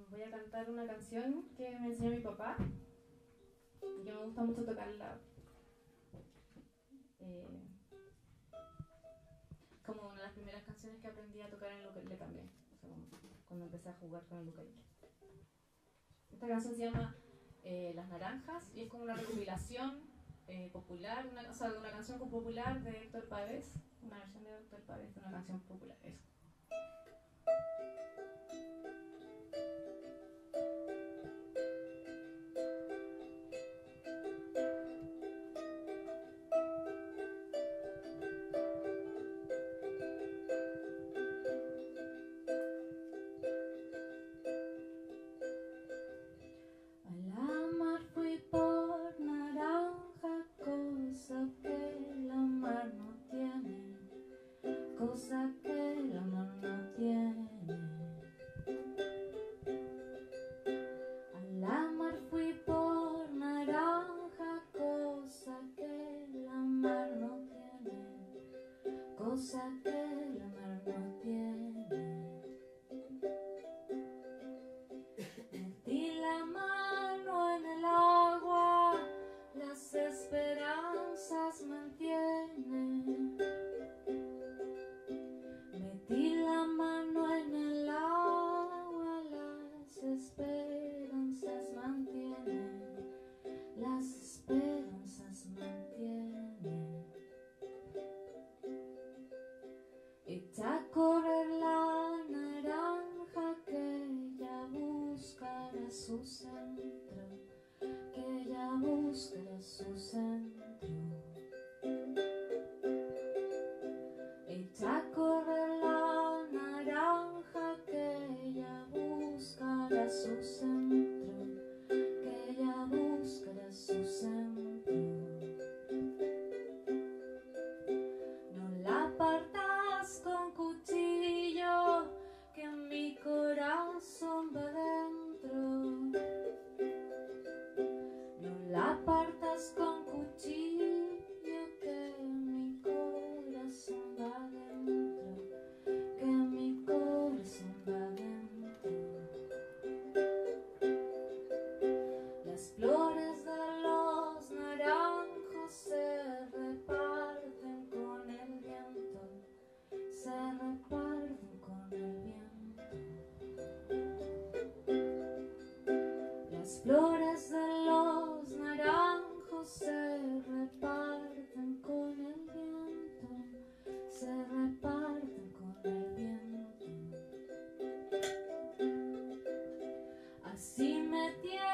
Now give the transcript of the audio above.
Voy a cantar una canción que me enseñó mi papá y que me gusta mucho tocarla. Como una de las primeras canciones que aprendí a tocar en el ukelele también, o sea, cuando empecé a jugar con el ukelele. Esta canción se llama Las Naranjas y es como una recopilación popular, o sea, de una canción popular de Héctor Pávez, una versión de Héctor Pávez de una canción popular, eso. Cosa que la mar no tiene. A la mar fui por naranja, cosa que la mar no tiene, cosa que la mar no tiene. Metí la mano en el agua, las esperanzas mantienen. Metí la mano en el agua, las esperanzas mantienen, las esperanzas mantienen. Echa a correr la naranja que ella buscará su centro, que ella buscará su centro. Echa a correr la naranja que ella buscará su centro, que ella buscará su centro. No la partas con cuchillo, que mi corazón va dentro. No la partas con cuchillo, que mi corazón va dentro, que mi corazón va dentro. Las flores de los naranjos se reparten con el viento, se reparten con el viento. Las flores de los naranjos se reparten con el viento, se reparten con el viento. Así me tiene